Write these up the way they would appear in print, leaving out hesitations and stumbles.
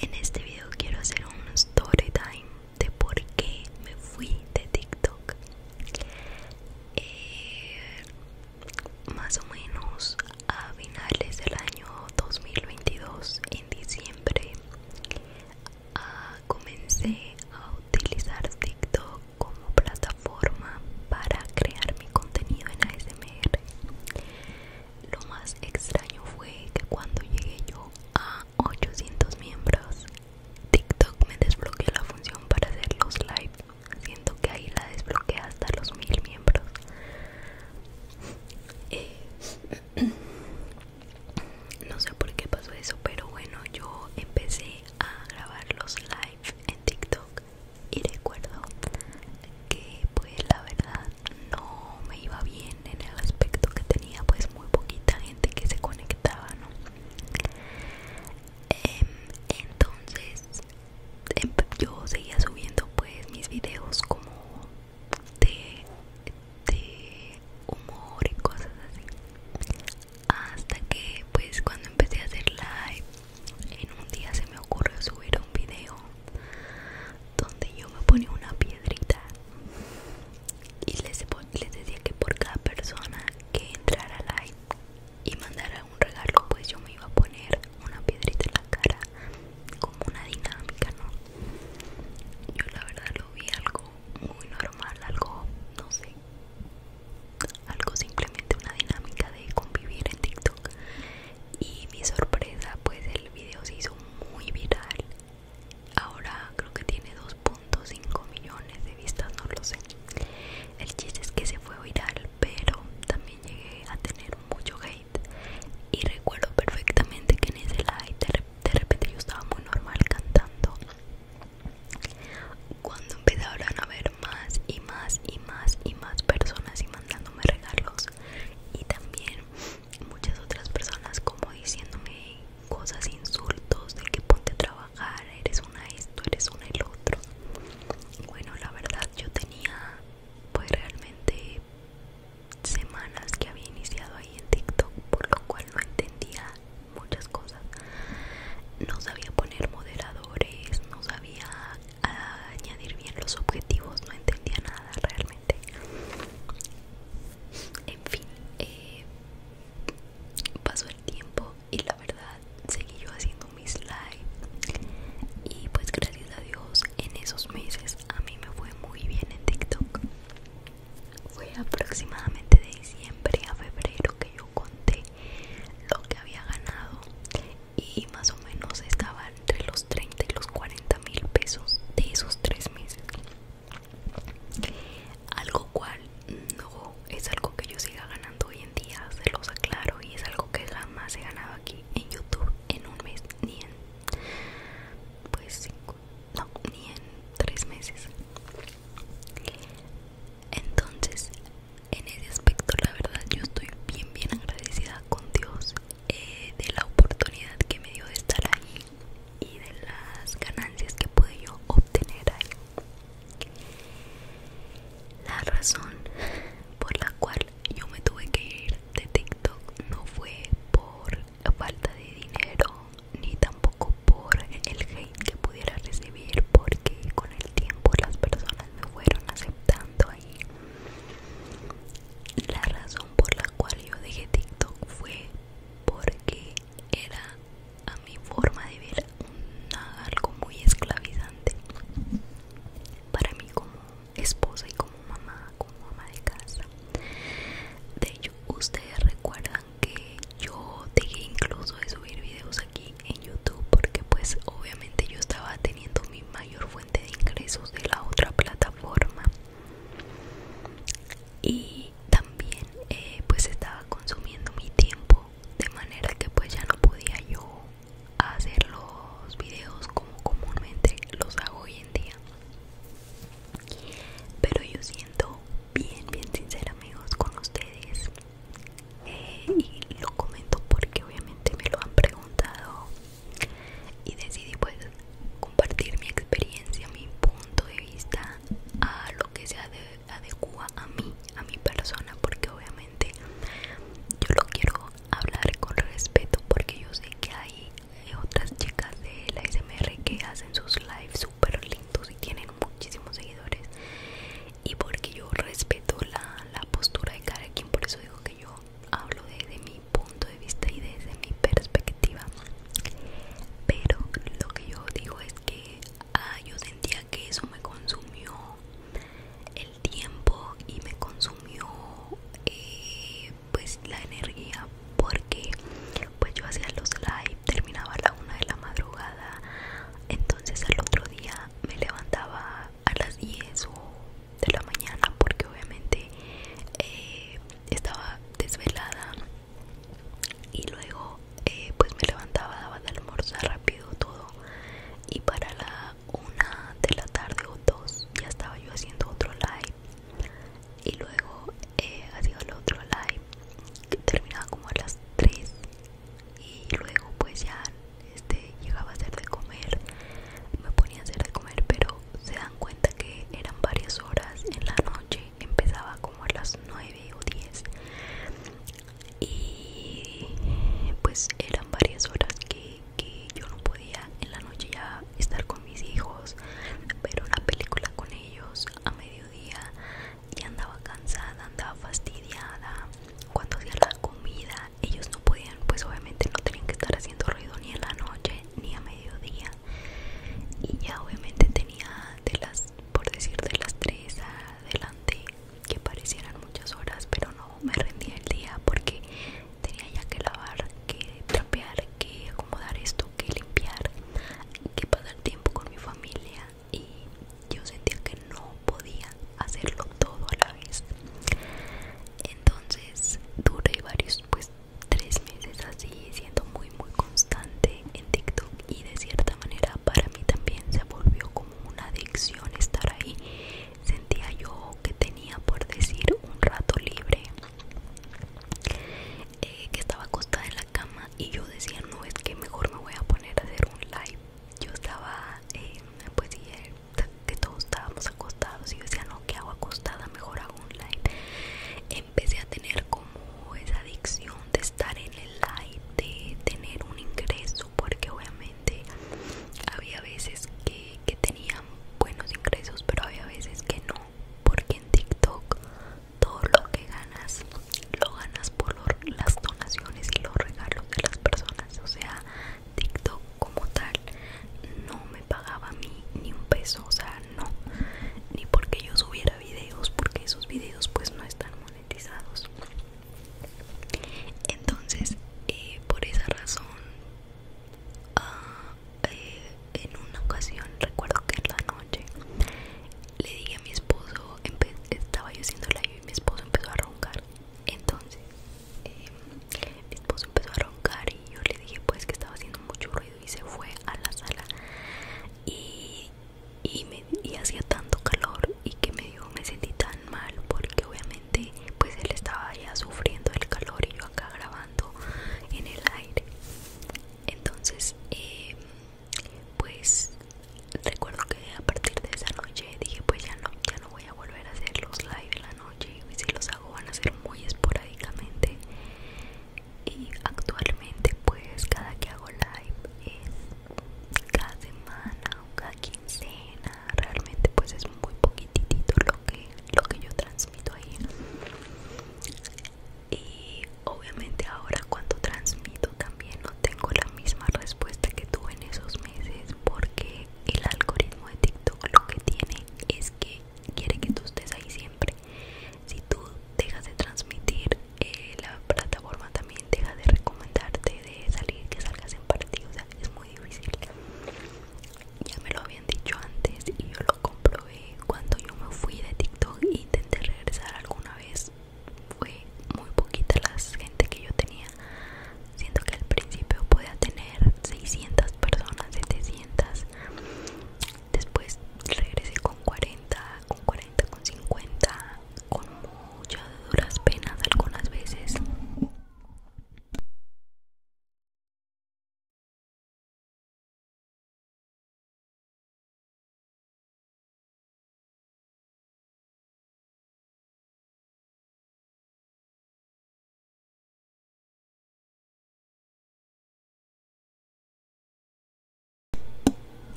En este video quiero hacer un story time de por qué me fui de TikTok. Más o menos a finales del año 2022, en diciembre, comencé a utilizar TikTok como plataforma para crear mi contenido en ASMR. Lo más extraño fue que cuando llegué yo a 800 miembros,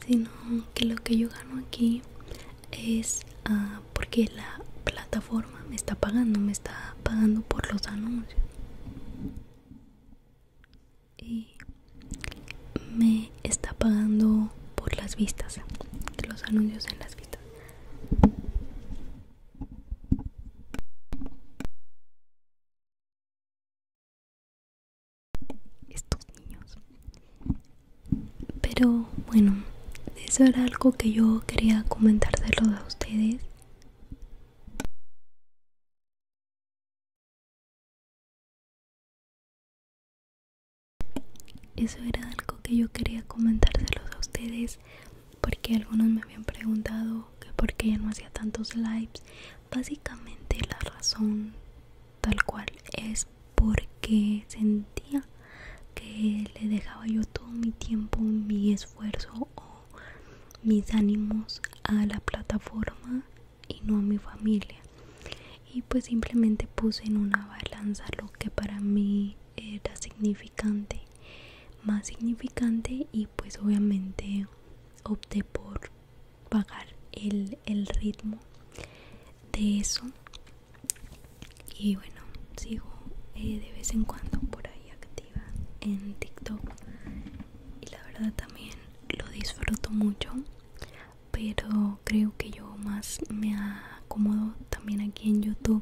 sino que lo que yo gano aquí es porque la plataforma me está pagando por los anuncios y me está pagando por las vistas, los anuncios en las vistas. Estos niños. Pero bueno, eso era algo que yo quería comentárselos a ustedes. Eso era algo que yo quería comentárselos a ustedes porque algunos me habían preguntado que por qué ya no hacía tantos lives. Básicamente la razón tal cual es porque sentía que le dejaba yo todo mi tiempo, mi esfuerzo o mis ánimos a la plataforma y no a mi familia. Y pues simplemente puse en una balanza lo que para mí era significante, más significante, y pues obviamente opté por pagar el ritmo de eso. Y bueno, sigo de vez en cuando por ahí activa en TikTok y la verdad también lo disfruto mucho, pero creo que yo más me acomodo también aquí en YouTube.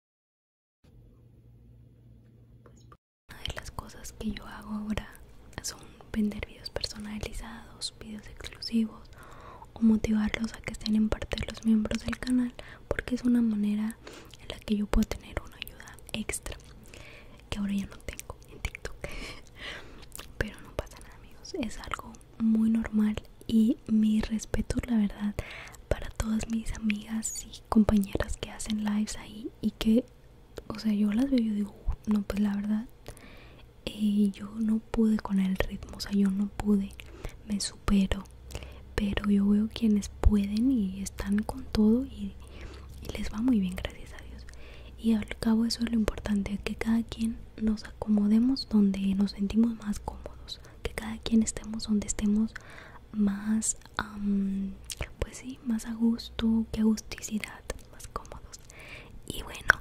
Una de las cosas que yo hago ahora son vender videos personalizados, videos exclusivos, o motivarlos a que estén en parte de los miembros del canal, porque es una manera en la que yo puedo tener una ayuda extra que ahora ya no tengo en TikTok. Pero no pasa nada, amigos, es algo muy normal. Y mi respeto, la verdad, para todas mis amigas y compañeras que hacen lives ahí y que, o sea, yo las veo y yo digo, no, pues la verdad, yo no pude con el ritmo, o sea, yo no pude, me supero. Pero yo veo quienes pueden y están con todo y les va muy bien, gracias a Dios. Y al cabo eso es lo importante, que cada quien nos acomodemos donde nos sentimos más cómodos, que cada quien estemos donde estemos más, pues sí, más a gusto, que agusticidad, más cómodos. Y bueno,